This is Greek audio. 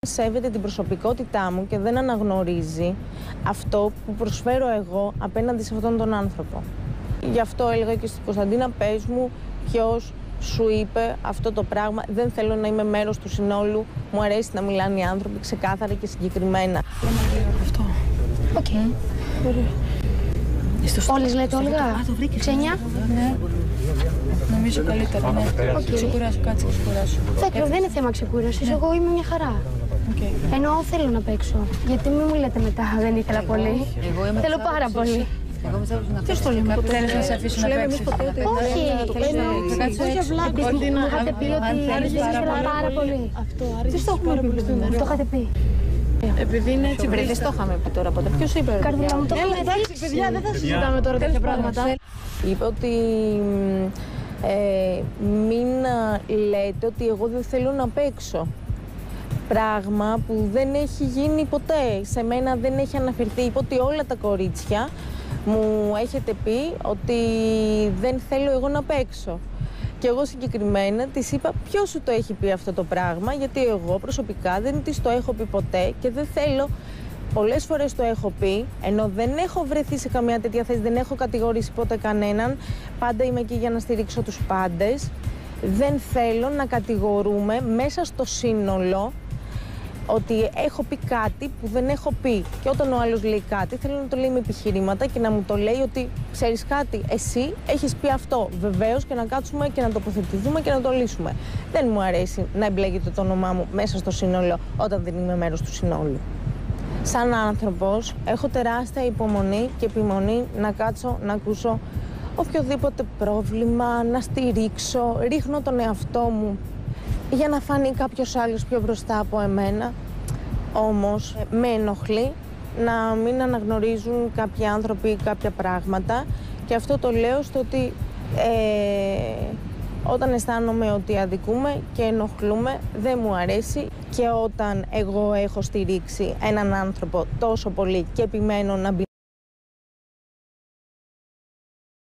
Σέβεται την προσωπικότητά μου και δεν αναγνωρίζει αυτό που προσφέρω εγώ απέναντι σε αυτόν τον άνθρωπο. Γι' αυτό έλεγα και στην Κωνσταντίνα, πες μου ποιος σου είπε αυτό το πράγμα. Δεν θέλω να είμαι μέρος του συνόλου. Μου αρέσει να μιλάνε οι άνθρωποι ξεκάθαρα και συγκεκριμένα. Αυτό. Οκ. Όλες λέτε Όλγα. Ξένια. Ναι. Νομίζω καλύτερα, ναι. Ξεκουράσου, κάτσε, ξεκουράσου. Δεν είναι θέμα ξεκούρασης, εγώ είμαι μια χαρά. Ενώ θέλω να παίξω. Γιατί μην μου λέτε μετά, δεν ήθελα πολύ. Θέλω πάρα πολύ. Ποιος το λέμε, θέλεις να σε αφήσω να παίξεις? Όχι, επειδή μου είχατε πει ότι ήθελα πάρα πολύ. Τι στο έχουμε πει? Το είχατε πει. Επειδή είναι έτσι Δεν το είχαμε πει τώρα ποτέ. Ποιος είπε? Καρδούλα μου, το είχαμε εντάξει, παιδιά, δεν θα συζητάμε τώρα τέτοια πράγματα. Είπε ότι μην λέτε ότι εγώ δεν θέλω να παίξω. Πράγμα που δεν έχει γίνει ποτέ. Σε μένα δεν έχει αναφερθεί. Είπε ότι όλα τα κορίτσια μου έχετε πει ότι δεν θέλω εγώ να παίξω. Και εγώ συγκεκριμένα της είπα ποιος σου το έχει πει αυτό το πράγμα, γιατί εγώ προσωπικά δεν της το έχω πει ποτέ και δεν θέλω. Πολλές φορές το έχω πει, ενώ δεν έχω βρεθεί σε καμία τέτοια θέση, δεν έχω κατηγορήσει ποτέ κανέναν. Πάντα είμαι εκεί για να στηρίξω τους πάντες. Δεν θέλω να κατηγορούμε μέσα στο σύνολο ότι έχω πει κάτι που δεν έχω πει. Και όταν ο άλλος λέει κάτι, θέλω να το λέει με επιχειρήματα και να μου το λέει ότι ξέρεις κάτι, εσύ έχεις πει αυτό. Βεβαίως, και να κάτσουμε και να τοποθετηθούμε και να το λύσουμε. Δεν μου αρέσει να εμπλέκεται το όνομά μου μέσα στο σύνολο όταν δεν είμαι μέρος του συνόλου. Σαν άνθρωπος, έχω τεράστια υπομονή και επιμονή να κάτσω να ακούσω οποιοδήποτε πρόβλημα, να στηρίξω, ρίχνω τον εαυτό μου για να φανεί κάποιος άλλος πιο μπροστά από εμένα. Όμως με ενοχλεί να μην αναγνωρίζουν κάποιοι άνθρωποι κάποια πράγματα και αυτό το λέω στο ότι όταν αισθάνομαι ότι αδικούμε και ενοχλούμε δεν μου αρέσει και όταν εγώ έχω στηρίξει έναν άνθρωπο τόσο πολύ και επιμένω να μπει